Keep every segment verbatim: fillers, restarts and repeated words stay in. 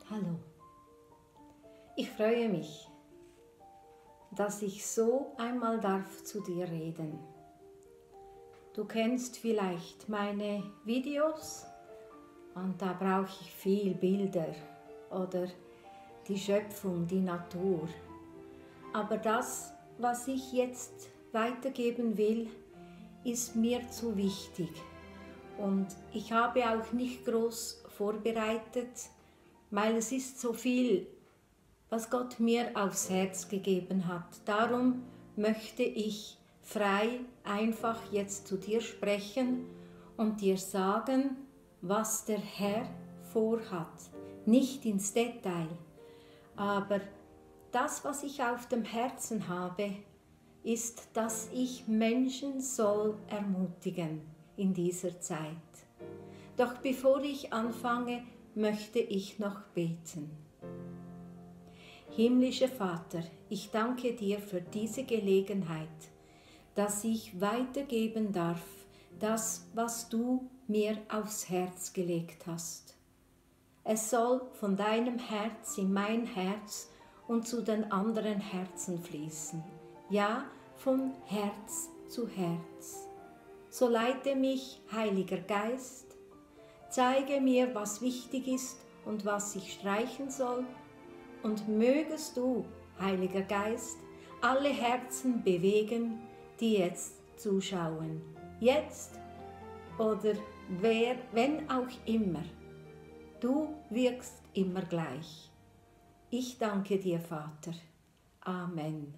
Hallo, ich freue mich, dass ich so einmal darf zu dir reden. Du kennst vielleicht meine Videos und da brauche ich viel Bilder oder die Schöpfung, die Natur. Aber das, was ich jetzt weitergeben will, ist mir zu wichtig und ich habe auch nicht groß vorbereitet, weil es ist so viel, was Gott mir aufs Herz gegeben hat. Darum möchte ich frei einfach jetzt zu dir sprechen und dir sagen, was der Herr vorhat. Nicht ins Detail, aber das, was ich auf dem Herzen habe, ist, dass ich Menschen soll ermutigen in dieser Zeit. Doch bevor ich anfange, möchte ich noch beten. Himmlischer Vater, ich danke dir für diese Gelegenheit, dass ich weitergeben darf, das, was du mir aufs Herz gelegt hast. Es soll von deinem Herz in mein Herz und zu den anderen Herzen fließen. Ja, von Herz zu Herz. So leite mich, Heiliger Geist, zeige mir, was wichtig ist und was ich streichen soll, und mögest du, Heiliger Geist, alle Herzen bewegen, die jetzt zuschauen. Jetzt oder wer, wenn auch immer. Du wirkst immer gleich. Ich danke dir, Vater. Amen.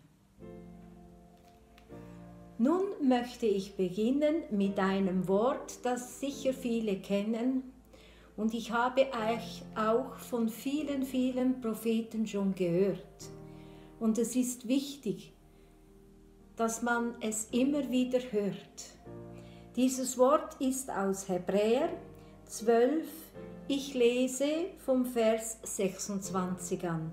Nun möchte ich beginnen mit einem Wort, das sicher viele kennen, und ich habe euch auch von vielen, vielen Propheten schon gehört. Und es ist wichtig, dass man es immer wieder hört. Dieses Wort ist aus Hebräer zwölf, ich lese vom Vers sechsundzwanzig an.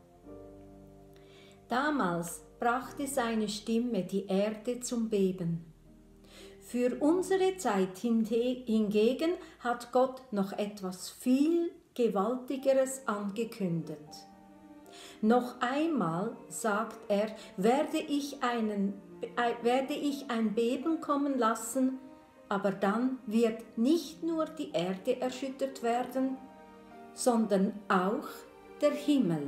Damals brachte seine Stimme die Erde zum Beben. Für unsere Zeit hingegen hat Gott noch etwas viel Gewaltigeres angekündigt. Noch einmal, sagt er, werde ich, einen, werde ich ein Beben kommen lassen, aber dann wird nicht nur die Erde erschüttert werden, sondern auch der Himmel.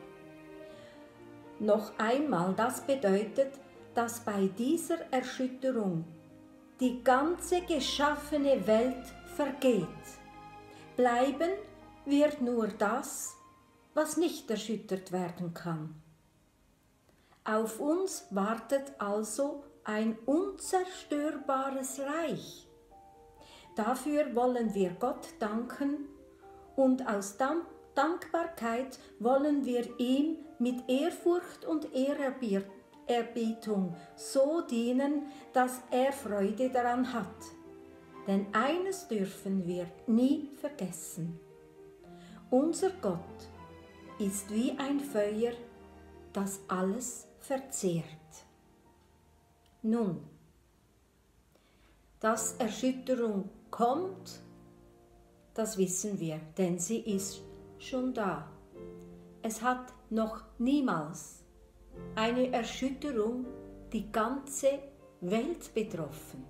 Noch einmal, das bedeutet, dass bei dieser Erschütterung die ganze geschaffene Welt vergeht. Bleiben wird nur das, was nicht erschüttert werden kann. Auf uns wartet also ein unzerstörbares Reich. Dafür wollen wir Gott danken und aus Dankbarkeit wollen wir ihm mit Ehrfurcht und Ehrerbietung so dienen, dass er Freude daran hat. Denn eines dürfen wir nie vergessen. Unser Gott ist wie ein Feuer, das alles verzehrt. Nun, dass Erschütterung kommt, das wissen wir, denn sie ist schon da. Es hat noch niemals eine Erschütterung die ganze Welt betroffen.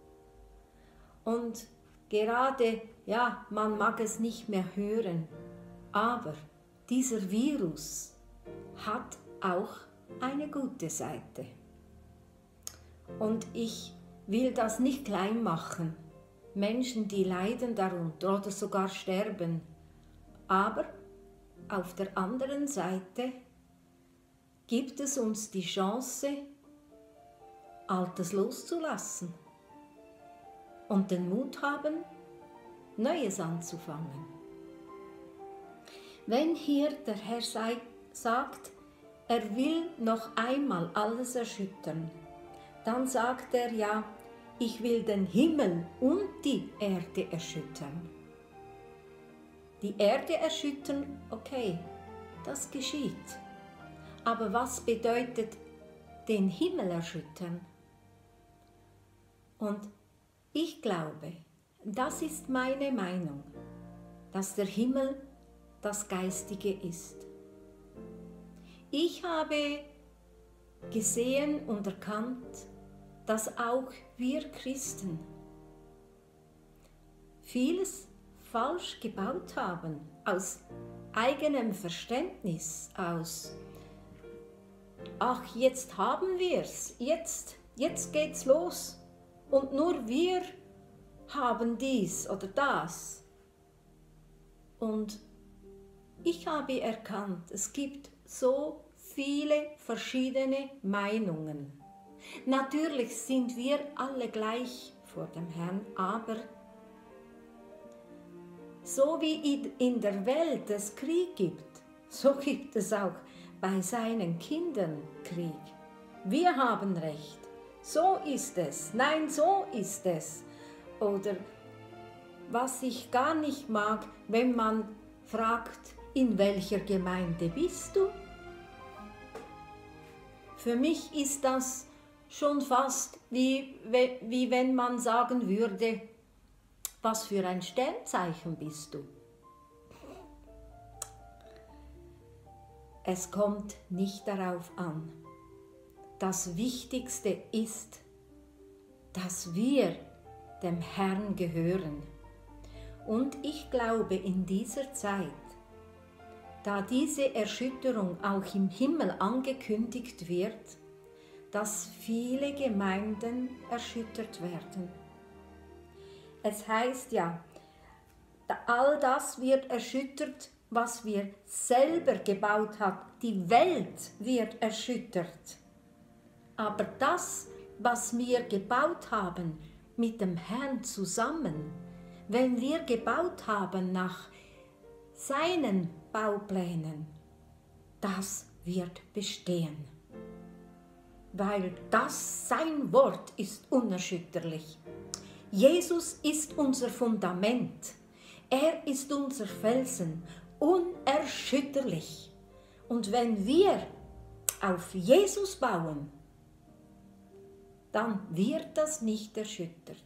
Und gerade, ja, man mag es nicht mehr hören, aber dieser Virus hat auch eine gute Seite. Und ich will das nicht klein machen. Menschen, die leiden darunter oder sogar sterben. Aber auf der anderen Seite gibt es uns die Chance, Altes loszulassen und den Mut haben, Neues anzufangen. Wenn hier der Herr sei, sagt, er will noch einmal alles erschüttern, dann sagt er ja, ich will den Himmel und die Erde erschüttern. Die Erde erschüttern, okay, das geschieht. Aber was bedeutet den Himmel erschüttern? Und ich glaube, das ist meine Meinung, dass der Himmel das Geistige ist. Ich habe gesehen und erkannt, dass auch wir Christen vieles falsch gebaut haben, aus eigenem Verständnis, aus ach, jetzt haben wir's, jetzt, jetzt geht's los und nur wir haben dies oder das. Und ich habe erkannt, es gibt so viele verschiedene Meinungen. Natürlich sind wir alle gleich vor dem Herrn, aber so wie in der Welt es Krieg gibt, so gibt es auch bei seinen Kindern Krieg. Wir haben Recht, so ist es, nein, so ist es. Oder was ich gar nicht mag, wenn man fragt, in welcher Gemeinde bist du? Für mich ist das schon fast wie, wie wenn man sagen würde, was für ein Sternzeichen bist du? Es kommt nicht darauf an. Das Wichtigste ist, dass wir dem Herrn gehören. Und ich glaube, in dieser Zeit, da diese Erschütterung auch im Himmel angekündigt wird, dass viele Gemeinden erschüttert werden. Es heißt ja, all das wird erschüttert, was wir selber gebaut haben. Die Welt wird erschüttert. Aber das, was wir gebaut haben, mit dem Herrn zusammen, wenn wir gebaut haben nach seinen Bauplänen, das wird bestehen. Weil das, sein Wort ist unerschütterlich. Jesus ist unser Fundament. Er ist unser Felsen, unerschütterlich. Und wenn wir auf Jesus bauen, dann wird das nicht erschüttert.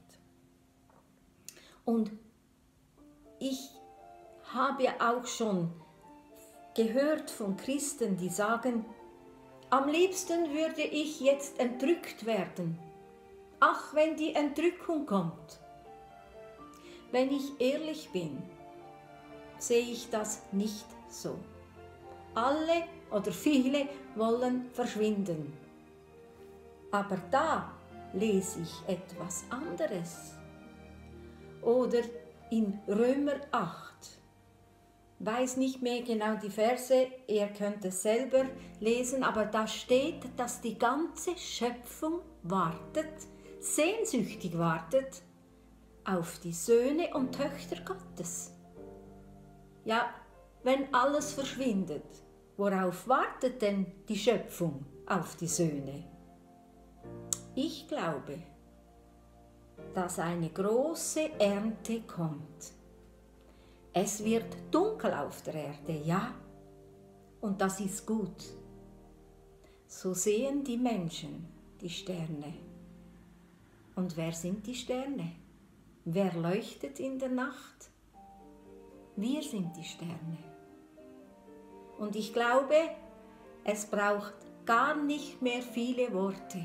Und ich habe auch schon gehört von Christen, die sagen, am liebsten würde ich jetzt entrückt werden. Ach, wenn die Entrückung kommt. Wenn ich ehrlich bin, sehe ich das nicht so. Alle oder viele wollen verschwinden. Aber da lese ich etwas anderes. Oder in Römer acht, weiß nicht mehr genau die Verse, ihr könnt es selber lesen, aber da steht, dass die ganze Schöpfung wartet, sehnsüchtig wartet, auf die Söhne und Töchter Gottes. Ja, wenn alles verschwindet, worauf wartet denn die Schöpfung auf die Söhne? Ich glaube, dass eine große Ernte kommt. Es wird dunkel auf der Erde, ja, und das ist gut. So sehen die Menschen die Sterne. Und wer sind die Sterne? Wer leuchtet in der Nacht? Wir sind die Sterne. Und ich glaube, es braucht gar nicht mehr viele Worte.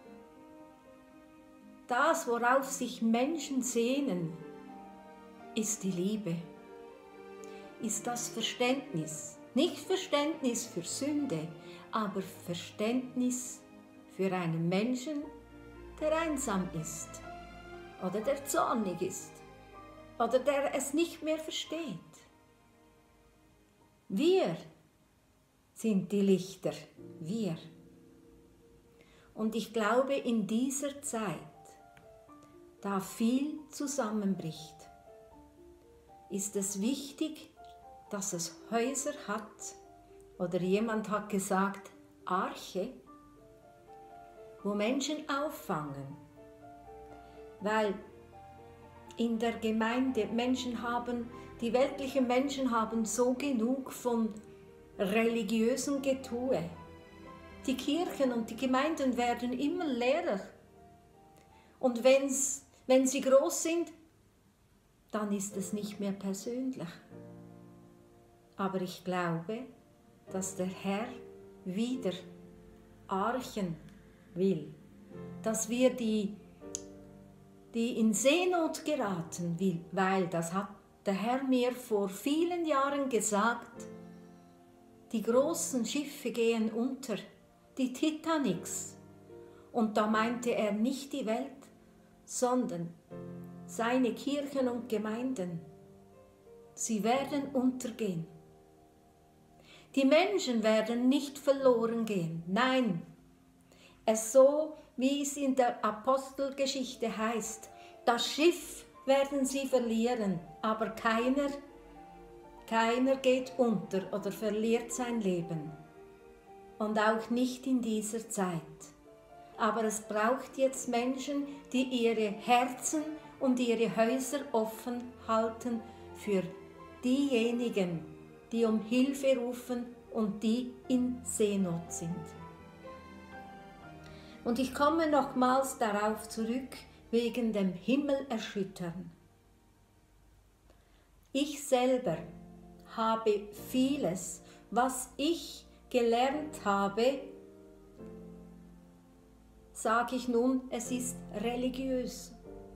Das, worauf sich Menschen sehnen, ist die Liebe, ist das Verständnis. Nicht Verständnis für Sünde, aber Verständnis für einen Menschen, der einsam ist oder der zornig ist oder der es nicht mehr versteht. Wir sind die Lichter, wir. Und ich glaube, in dieser Zeit, da viel zusammenbricht, ist es wichtig, dass es Häuser hat, oder jemand hat gesagt, Arche, wo Menschen auffangen. Weil in der Gemeinde Menschen haben, die weltlichen Menschen haben so genug von religiösem Getue. Die Kirchen und die Gemeinden werden immer leerer. Und wenn's, wenn sie groß sind, dann ist es nicht mehr persönlich. aber ich glaube, dass der Herr wieder archen will, dass wir die, die in Seenot geraten will, weil das hat der Herr mir vor vielen Jahren gesagt, die großen Schiffe gehen unter, die Titanics. Und da meinte er nicht die Welt, sondern seine Kirchen und Gemeinden. Sie werden untergehen. Die Menschen werden nicht verloren gehen, nein. Es so, wie es in der Apostelgeschichte heißt, das Schiff werden sie verlieren, aber keiner, keiner geht unter oder verliert sein Leben. Und auch nicht in dieser Zeit. Aber es braucht jetzt Menschen, die ihre Herzen und ihre Häuser offen halten für diejenigen, die um Hilfe rufen und die in Seenot sind. Und ich komme nochmals darauf zurück, wegen dem Himmelerschüttern. Ich selber habe vieles, was ich gelernt habe, sage ich nun, es ist religiös.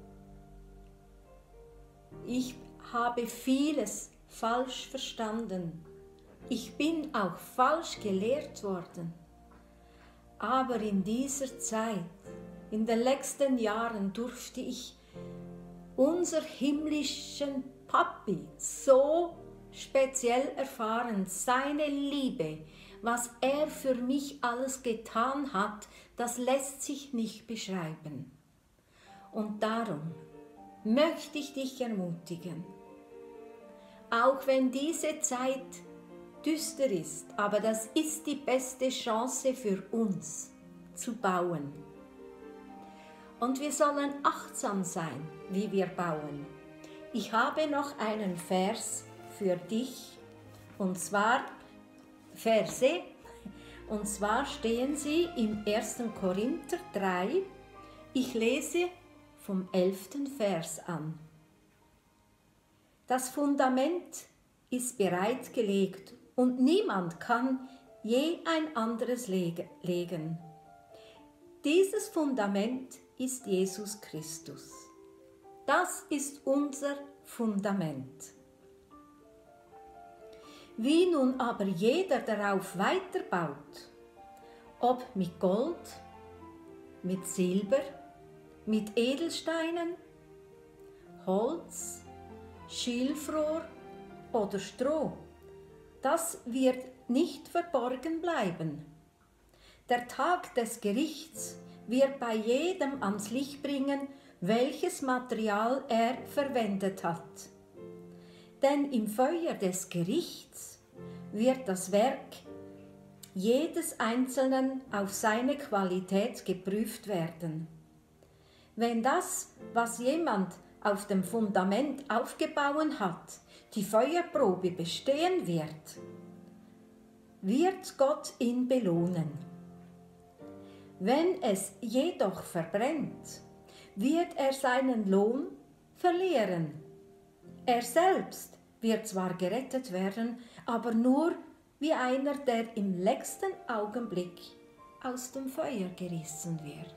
Ich habe vieles falsch verstanden. Ich bin auch falsch gelehrt worden. Aber in dieser Zeit, in den letzten Jahren, durfte ich unser himmlischen Papi so speziell erfahren, seine Liebe, was er für mich alles getan hat, das lässt sich nicht beschreiben. Und darum möchte ich dich ermutigen, auch wenn diese Zeit düster ist, aber das ist die beste Chance für uns, zu bauen. Und wir sollen achtsam sein, wie wir bauen. Ich habe noch einen Vers für dich, und zwar Verse, und zwar stehen sie im ersten Korinther drei. Ich lese vom elften Vers an. Das Fundament ist bereit gelegt und niemand kann je ein anderes legen. Dieses Fundament ist Jesus Christus. Das ist unser Fundament. Wie nun aber jeder darauf weiterbaut, ob mit Gold, mit Silber, mit Edelsteinen, Holz, Schilfrohr oder Stroh, das wird nicht verborgen bleiben. Der Tag des Gerichts wird bei jedem ans Licht bringen, welches Material er verwendet hat. Denn im Feuer des Gerichts wird das Werk jedes Einzelnen auf seine Qualität geprüft werden. Wenn das, was jemand auf dem Fundament aufgebaut hat, die Feuerprobe bestehen wird, wird Gott ihn belohnen. Wenn es jedoch verbrennt, wird er seinen Lohn verlieren. Er selbst wird zwar gerettet werden, aber nur wie einer, der im letzten Augenblick aus dem Feuer gerissen wird.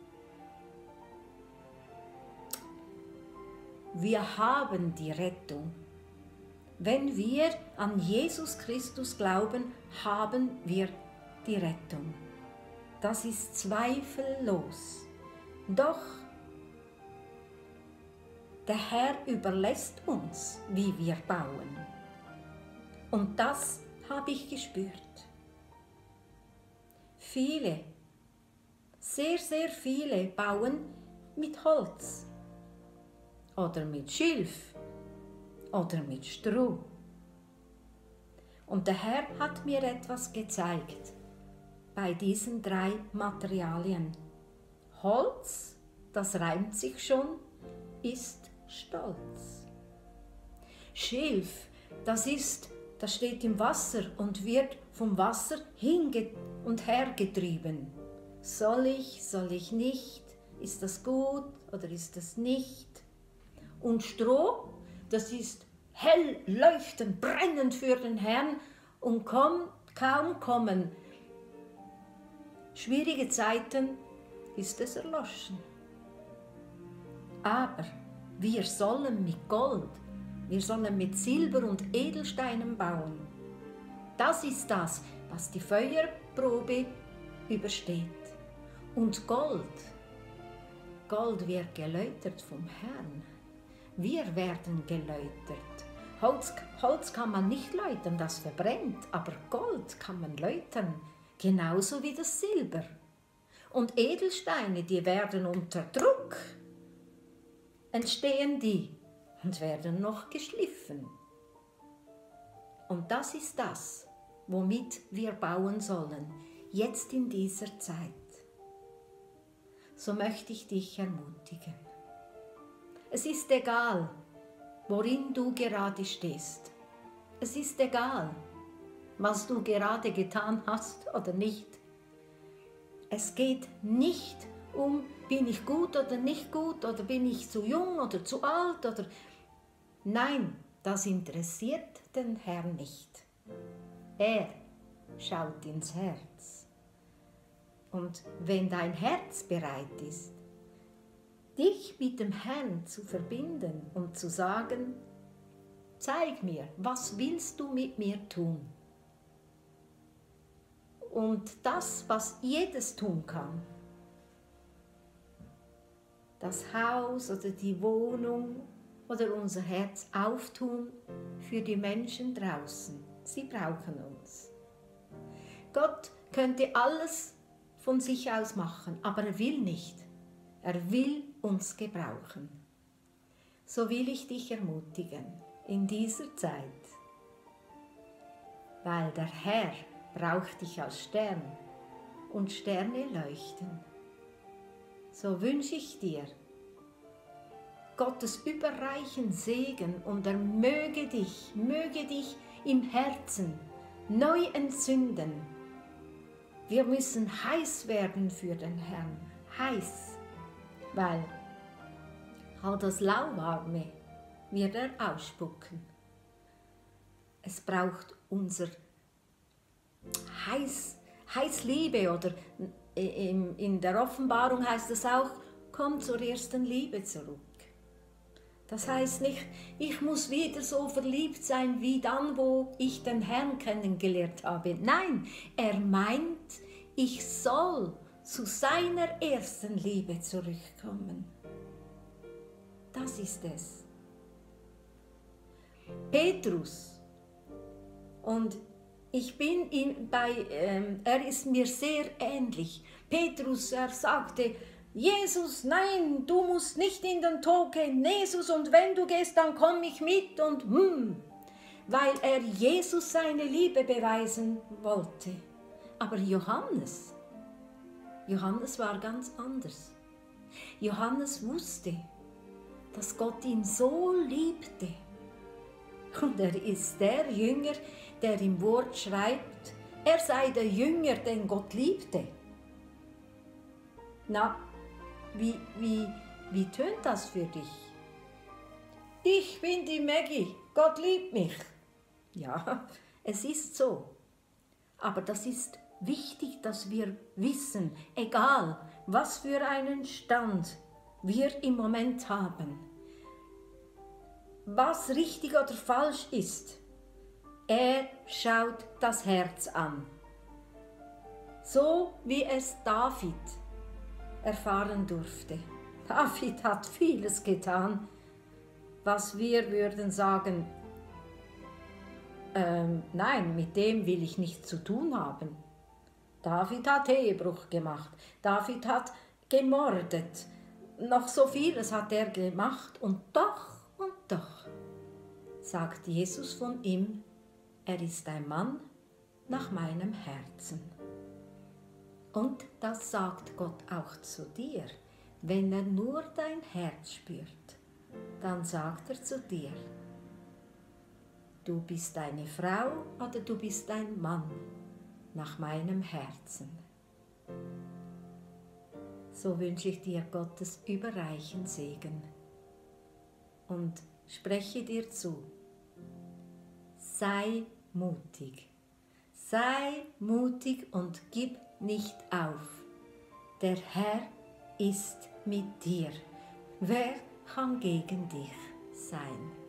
Wir haben die Rettung. Wenn wir an Jesus Christus glauben, haben wir die Rettung. Das ist zweifellos. Doch der Herr überlässt uns, wie wir bauen. Und das habe ich gespürt. Viele, sehr, sehr viele bauen mit Holz oder mit Schilf oder mit Stroh. Und der Herr hat mir etwas gezeigt bei diesen drei Materialien. Holz, das reimt sich schon, ist Stolz. Schilf, das ist, das steht im Wasser und wird vom Wasser hinge- und hergetrieben. Soll ich, soll ich nicht? Ist das gut oder ist das nicht? Und Stroh, das ist hell leuchtend, brennend für den Herrn und komm, kaum kommen schwierige Zeiten, ist es erloschen. Aber wir sollen mit Gold, wir sollen mit Silber und Edelsteinen bauen. Das ist das, was die Feuerprobe übersteht. Und Gold, Gold wird geläutert vom Herrn. Wir werden geläutert. Holz, Holz kann man nicht läutern, das verbrennt, aber Gold kann man läutern, genauso wie das Silber. Und Edelsteine, die werden unter Druck, entstehen die und werden noch geschliffen. Und das ist das, womit wir bauen sollen, jetzt in dieser Zeit. So möchte ich dich ermutigen. Es ist egal, worin du gerade stehst. Es ist egal, was du gerade getan hast oder nicht. Es geht nicht um, bin ich gut oder nicht gut oder bin ich zu jung oder zu alt oder... Nein, das interessiert den Herrn nicht. Er schaut ins Herz. Und wenn dein Herz bereit ist, dich mit dem Herrn zu verbinden und zu sagen, zeig mir, was willst du mit mir tun? Und das, was jedes tun kann, das Haus oder die Wohnung oder unser Herz auftun für die Menschen draußen. Sie brauchen uns. Gott könnte alles von sich aus machen, aber er will nicht. Er will uns gebrauchen. So will ich dich ermutigen in dieser Zeit, weil der Herr braucht dich als Stern und Sterne leuchten. So wünsche ich dir Gottes überreichen Segen und er möge dich, möge dich im Herzen neu entzünden. Wir müssen heiß werden für den Herrn, heiß, weil all das Lauwarme wird er ausspucken. Es braucht unser heiß, heiß Liebe oder in, in der Offenbarung heißt es auch, komm zur ersten Liebe zurück. Das heißt nicht, ich muss wieder so verliebt sein wie dann, wo ich den Herrn kennengelernt habe. Nein, er meint, ich soll zu seiner ersten Liebe zurückkommen. Das ist es. Petrus, und ich bin ihm bei, ähm, er ist mir sehr ähnlich. Petrus, er sagte, Jesus, nein, du musst nicht in den Tod gehen, Jesus, und wenn du gehst, dann komm ich mit und hm, weil er Jesus seine Liebe beweisen wollte. Aber Johannes, Johannes war ganz anders. Johannes wusste, dass Gott ihn so liebte. Und er ist der Jünger, der im Wort schreibt, er sei der Jünger, den Gott liebte. Na, Wie, wie, wie tönt das für dich? Ich bin die Maggie, Gott liebt mich. Ja, es ist so. Aber das ist wichtig, dass wir wissen, egal was für einen Stand wir im Moment haben, was richtig oder falsch ist, er schaut das Herz an. So wie es David erfahren durfte. David hat vieles getan, was wir würden sagen, ähm, nein, mit dem will ich nichts zu tun haben. David hat Ehebruch gemacht, David hat gemordet, noch so vieles hat er gemacht und doch, und doch, sagt Jesus von ihm, er ist ein Mann nach meinem Herzen. Und das sagt Gott auch zu dir. Wenn er nur dein Herz spürt, dann sagt er zu dir, du bist eine Frau oder du bist ein Mann nach meinem Herzen. So wünsche ich dir Gottes überreichen Segen und spreche dir zu, sei mutig. Sei mutig und gib nicht auf. Der Herr ist mit dir. Wer kann gegen dich sein?